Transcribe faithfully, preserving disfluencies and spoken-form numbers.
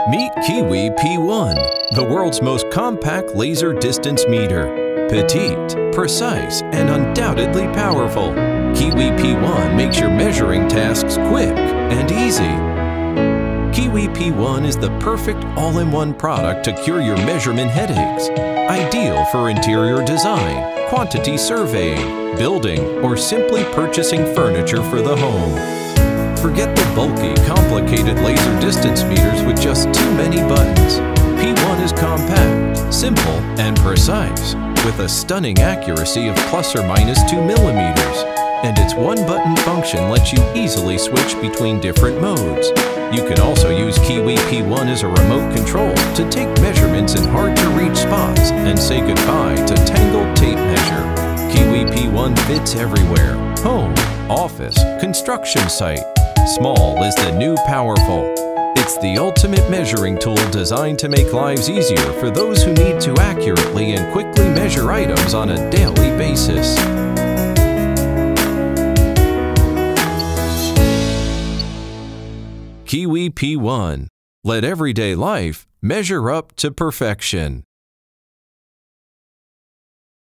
Meet Kiwi P one, the world's most compact laser distance meter. Petite, precise, and undoubtedly powerful, Kiwi P one makes your measuring tasks quick and easy. Kiwi P one is the perfect all-in-one product to cure your measurement headaches. Ideal for interior design, quantity surveying, building, or simply purchasing furniture for the home. Forget the bulky, complicated laser distance meters with just too many buttons. P one is compact, simple, and precise, with a stunning accuracy of plus or minus two millimeters. And its one-button function lets you easily switch between different modes. You can also use Kiwi P one as a remote control to take measurements in hard-to-reach spots and say goodbye to tangled tape measure. Kiwi P one fits everywhere: home, office, construction site. Small is the new powerful. It's the ultimate measuring tool designed to make lives easier for those who need to accurately and quickly measure items on a daily basis. Kiwi P one. Let everyday life measure up to perfection.